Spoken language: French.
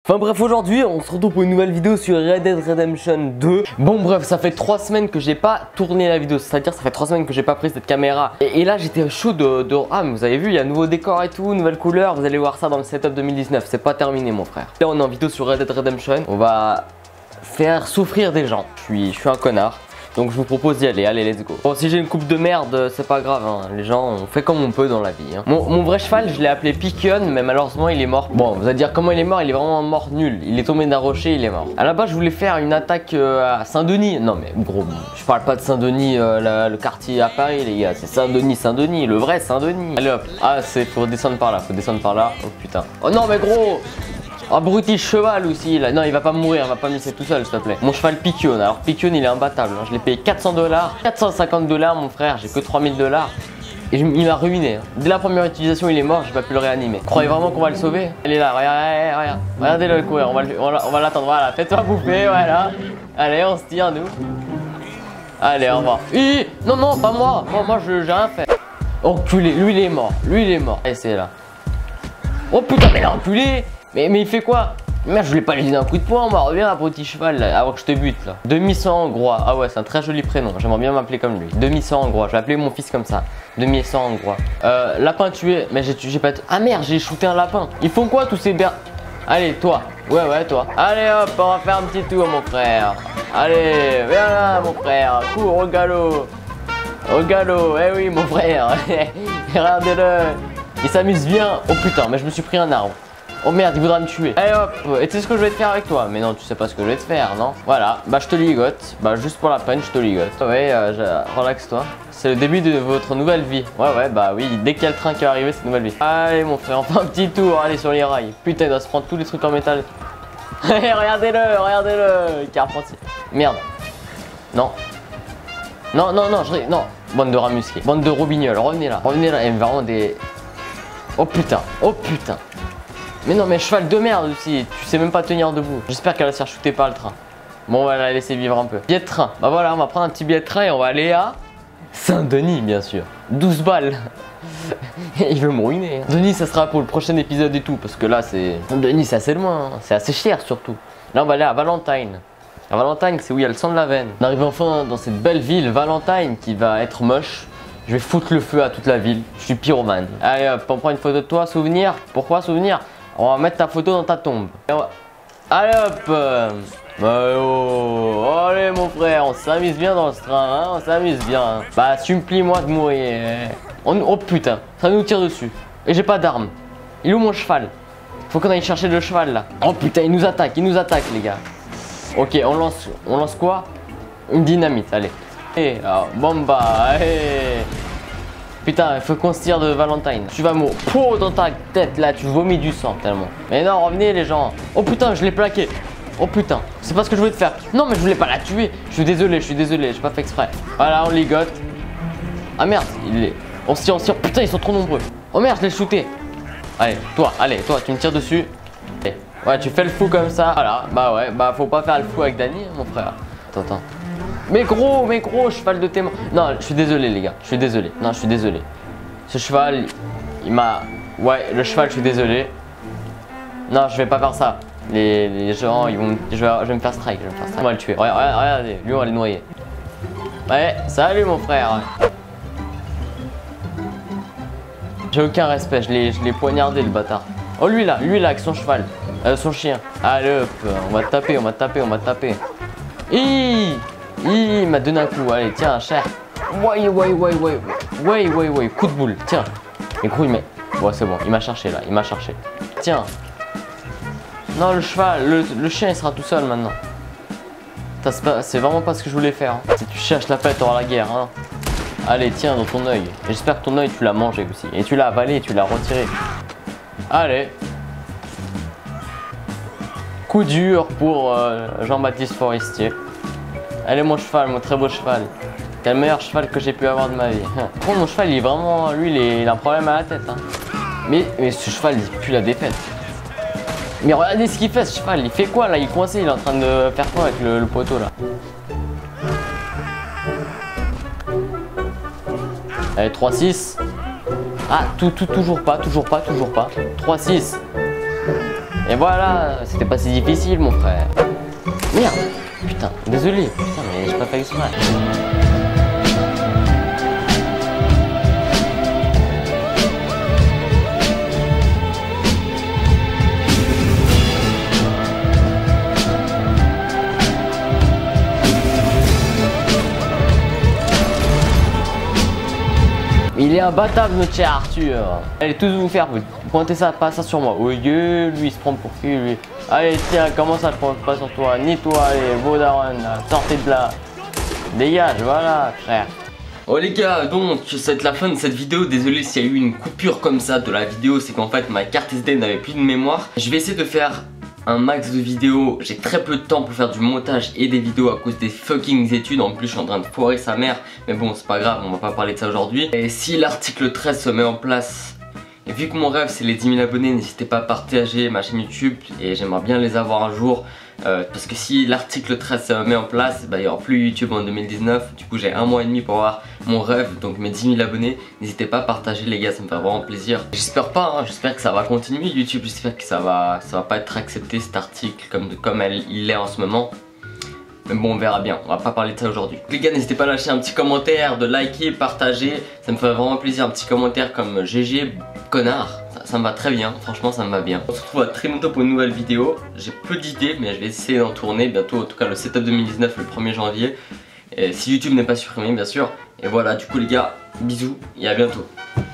Enfin bref, aujourd'hui on se retrouve pour une nouvelle vidéo sur Red Dead Redemption 2. Bon bref, ça fait 3 semaines que j'ai pas tourné la vidéo, c'est-à-dire ça fait 3 semaines que j'ai pas pris cette caméra. Et là j'étais chaud de... Ah mais vous avez vu, il y a un nouveau décor et tout, nouvelle couleur, vous allez voir ça dans le setup 2019, c'est pas terminé mon frère. Là on est en vidéo sur Red Dead Redemption, on va faire souffrir des gens. Je suis un connard. Donc je vous propose d'y aller, allez let's go. Bon si j'ai une coupe de merde c'est pas grave hein. Les gens on fait comme on peut dans la vie hein. Mon vrai cheval je l'ai appelé Piquion mais malheureusement il est mort. Bon vous allez dire comment il est mort, il est vraiment mort nul. Il est tombé d'un rocher, il est mort. À la base je voulais faire une attaque à Saint-Denis. Non mais gros, je parle pas de Saint-Denis le quartier à Paris les gars. C'est Saint-Denis, le vrai Saint-Denis. Allez hop, ah c'est faut descendre par là, Oh putain. Oh non mais gros. Abruti cheval aussi là. Non il va pas mourir, il va pas misser tout seul s'il te plaît. Mon cheval Piquion, alors Piquion il est imbattable hein. Je l'ai payé 400 $, 450 $ mon frère, j'ai que 3000 $. Et il m'a ruiné hein. Dès la première utilisation il est mort, j'ai pas pu le réanimer. Vous croyez vraiment qu'on va le sauver? Il est là, regarde, regardez-le le courir, on va l'attendre, voilà, fais-toi bouffer, voilà. Allez on se tire nous. Allez au revoir. Non pas moi, moi j'ai rien fait. Enculé, lui il est mort, Allez c'est là. Oh putain mais l'enculé. Mais il fait quoi? Merde, je voulais pas lui donner un coup de poing, moi. Reviens, abruti cheval, là, avant que je te bute là. Demi-sang hongrois. Ah ouais, c'est un très joli prénom. J'aimerais bien m'appeler comme lui. Demi-sang hongrois. Je vais appeler mon fils comme ça. Demi-sang hongrois. Lapin tué. Mais j'ai pas. Ah merde, j'ai shooté un lapin. Ils font quoi tous ces Allez, toi. Ouais, toi. Allez hop, on va faire un petit tour, mon frère. Allez, viens là, mon frère. Cours au galop. Au galop. Eh oui, mon frère. Regardez-le. Il s'amuse bien. Oh putain, mais je me suis pris un arbre. Oh merde, il voudra me tuer. Allez hop, et tu sais ce que je vais te faire avec toi? Mais non, tu sais pas ce que je vais te faire, non? Voilà, bah je te ligote. Bah juste pour la peine, je te ligote. Ouais, relaxe-toi. C'est le début de votre nouvelle vie. Ouais, bah oui, dès qu'il y a le train qui va arriver, c'est une nouvelle vie. Allez mon frère, on fait un petit tour, allez sur les rails. Putain, il doit se prendre tous les trucs en métal. regardez-le, carpentier. Merde. Non, non. Bande de rats musqués, bande de robignoles, revenez là. Et vraiment des... Oh putain. Mais non mais cheval de merde aussi, tu sais même pas tenir debout. J'espère qu'elle va se faire shooter par le train. Bon on va la laisser vivre un peu. Billet de train, bah voilà on va prendre un petit billet de train et on va aller à Saint-Denis bien sûr. 12 balles. Il veut me ruiner hein. Denis ça sera pour le prochain épisode et tout. Parce que là c'est... Denis c'est assez loin hein. C'est assez cher surtout. Là on va aller à Valentine. À Valentine c'est où il y a le sang de la veine. On arrive enfin dans cette belle ville Valentine qui va être moche. Je vais foutre le feu à toute la ville. Je suis pyromane. Allez hop, on prend une photo de toi, souvenir. Pourquoi souvenir? On va mettre ta photo dans ta tombe. Allez hop. Allez mon frère, on s'amuse bien dans ce train, hein, on s'amuse bien. Hein. Bah supplie-moi de mourir. Oh putain, ça nous tire dessus. Et j'ai pas d'arme. Il est où mon cheval? Faut qu'on aille chercher le cheval là. Oh putain, il nous attaque les gars. Ok, on lance quoi? Une dynamite, allez. Bomba, allez. Putain, il faut qu'on se tire de Valentine. Tu vas mourir. Pouh, dans ta tête là, tu vomis du sang tellement. Mais non, revenez les gens. Oh putain, je l'ai plaqué. Oh putain, c'est pas ce que je voulais te faire. Non, mais je voulais pas la tuer. Je suis désolé, j'ai pas fait exprès. Voilà, on ligote. Ah merde, on se tire. Putain, ils sont trop nombreux. Oh merde, je l'ai shooté. Allez, toi, tu me tires dessus. Allez. Ouais, tu fais le fou comme ça. Voilà, bah ouais, bah faut pas faire le fou avec Dany, mon frère. Attends. Mais gros, cheval de témoin. Non, je suis désolé les gars, je suis désolé. Ce cheval, il m'a... Ouais, le cheval, je suis désolé. Non, je vais pas faire ça. Les gens, ils vont... Je vais me faire strike, On va le tuer. Regardez, lui on va le noyer. Ouais, salut mon frère. J'ai aucun respect, je l'ai poignardé le bâtard. Oh lui là, avec son cheval, son chien. Allez hop, on va taper. Il m'a donné un coup, allez tiens cher. Ouais, coup de boule, tiens. Mais gros il m'a... Bon c'est bon, il m'a cherché là, Tiens. Non le cheval, le chien il sera tout seul maintenant. C'est vraiment pas ce que je voulais faire hein. Si tu cherches la paix t'auras la guerre hein. Allez tiens dans ton œil. J'espère que ton œil tu l'as mangé aussi. Et tu l'as avalé et tu l'as retiré. Allez. Coup dur pour Jean-Baptiste Forestier. Allez mon cheval, mon très beau cheval. Quel meilleur cheval que j'ai pu avoir de ma vie. Bon, mon cheval il est vraiment... Lui il a un problème à la tête hein. Mais ce cheval il pue la défaite. Mais regardez ce qu'il fait ce cheval. Il fait quoi là? Il est coincé, il est en train de faire quoi avec le poteau là? Allez 3-6. Ah toujours pas. 3-6. Et voilà, c'était pas si difficile mon frère. Merde, putain, désolé, putain mais j'ai pas fait exprès. Il est imbattable notre cher Arthur. Allez tous vous faire, vous pointez ça, pas ça sur moi. Oui, lui il se prend pour qui lui. Allez tiens, comment ça je prends pas sur toi, ni toi, allez, vos darons, sortez de là. Dégage, voilà frère. Oh les gars, donc ça va être la fin de cette vidéo. Désolé s'il y a eu une coupure comme ça de la vidéo, c'est qu'en fait ma carte SD n'avait plus de mémoire. Je vais essayer de faire un max de vidéos, j'ai très peu de temps pour faire du montage et des vidéos à cause des fucking études. En plus je suis en train de foirer sa mère, mais bon c'est pas grave, on va pas parler de ça aujourd'hui. Et si l'article 13 se met en place, et vu que mon rêve c'est les 10 000 abonnés, n'hésitez pas à partager ma chaîne YouTube et j'aimerais bien les avoir un jour. Parce que si l'article 13 se met en place, bah, il n'y aura plus YouTube en 2019. Du coup j'ai 1 mois et demi pour avoir mon rêve, donc mes 10 000 abonnés. N'hésitez pas à partager les gars, ça me fait vraiment plaisir. J'espère pas, hein, j'espère que ça va continuer YouTube. J'espère que ça va pas être accepté cet article comme il est en ce moment. Mais bon on verra bien, on va pas parler de ça aujourd'hui. Les gars n'hésitez pas à lâcher un petit commentaire, de liker, partager. Ça me fait vraiment plaisir, un petit commentaire comme GG connard. Ça me va très bien, franchement ça me va bien. On se retrouve à très bientôt pour une nouvelle vidéo. J'ai peu d'idées mais je vais essayer d'en tourner bientôt, en tout cas le setup 2019 le 1er janvier. Et si YouTube n'est pas supprimé bien sûr. Et voilà du coup les gars, bisous et à bientôt.